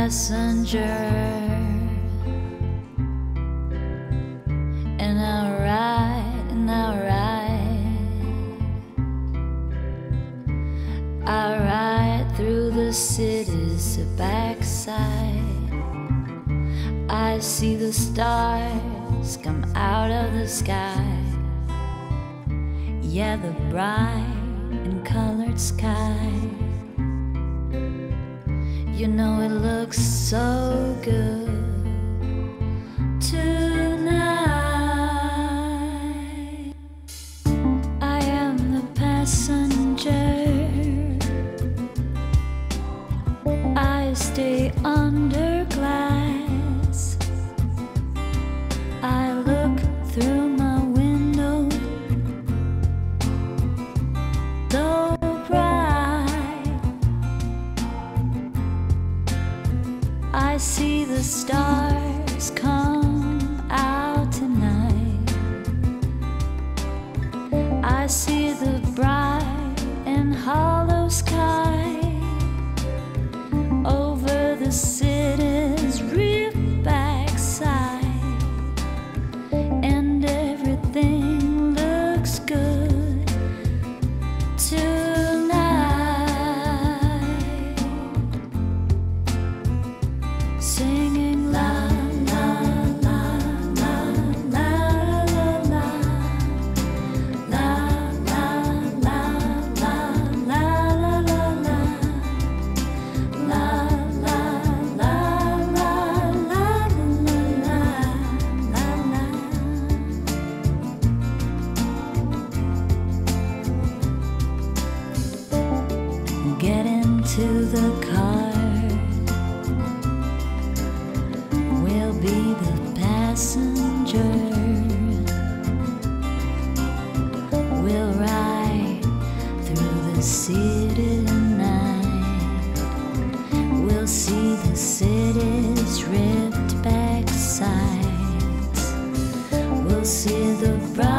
passenger, and I'll ride, and I'll ride. I'll ride through the city's backside. I see the stars come out of the sky. Yeah, the bright and colored sky. You know it looks so good tonight. I am the passenger. I stay under glass. I look through my window, so bright. I see the stars come out tonight. I see the bright and hollow sky over the city's ripped backside, and everything looks good tonight. Singing la la la la la la la la la la la la la la. La la la la la la la la. Get into the car. We'll be the passenger. We'll ride through the city tonight. We'll see the city's ripped back sides. We'll see the bright